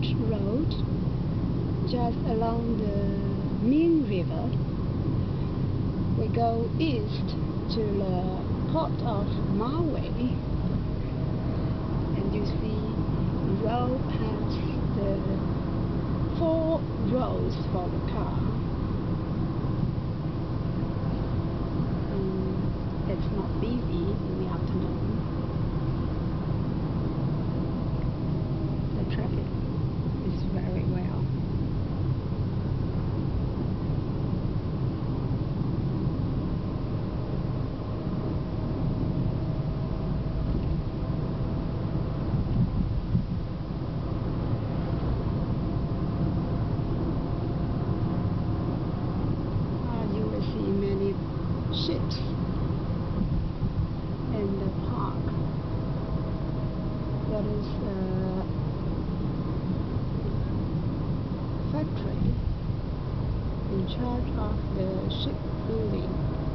short road just along the Ming River. We go east to the port of Marway, and you see the road has the 4 roads for the car. It's not busy in the afternoon. The traffic is very well. You will see many ships in the park. That is a factory in charge of the shipbuilding.